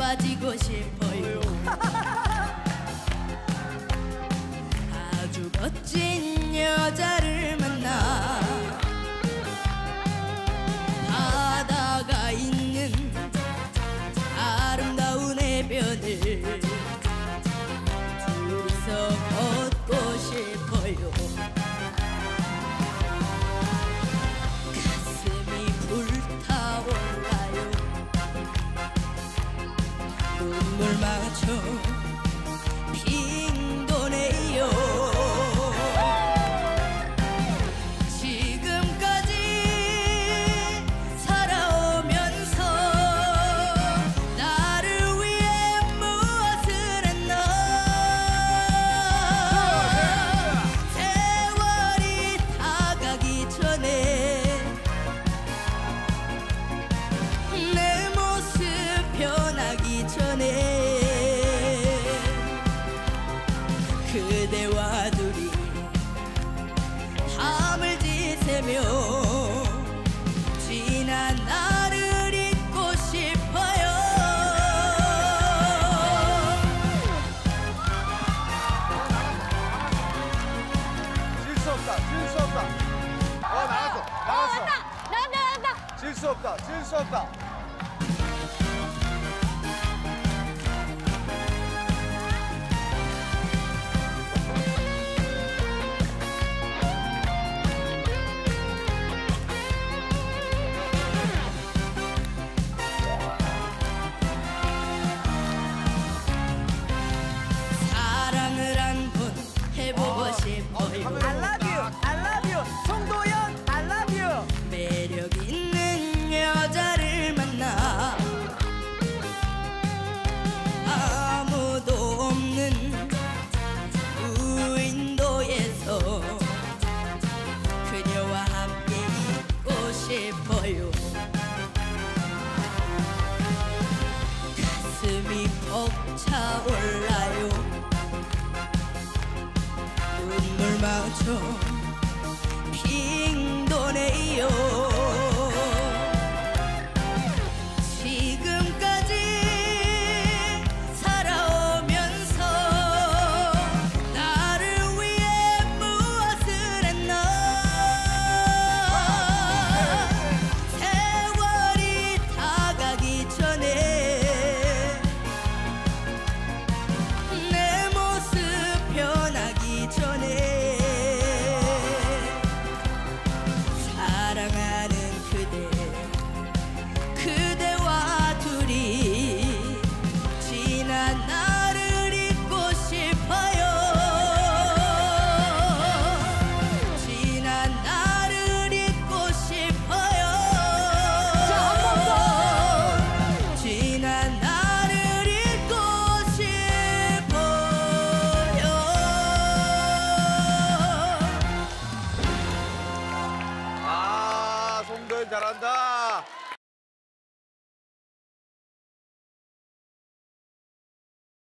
빠지고 싶어요. 아주 멋진 여자를 만나 바다가 있는 아름다운 해변을 둘이서 걷고 싶어요. 가슴이 불타올라요. 눈물 마저 빙 도네요. 지금까지 살아오면서 나를 위해 무엇을 했나. 세월이 다가기 전에 내 모습 변하기 전에 그대와 둘이 밤을 지새며 지난 나를 잊고 싶어요. 질 수 없다. 질 수 없다. 나갔어. 나갔어. 나간다. 질 수 없다. 질 수 없다. 사랑을 한 번 해보고 싶어요. I love you, I love you. 송도연, I love you. 매력 있는 여자를 만나 아무도 없는 무인도에서 그녀와 함께 있고 싶어요. 가슴이 벅차올라요. 눈물 마저 빙 도네요.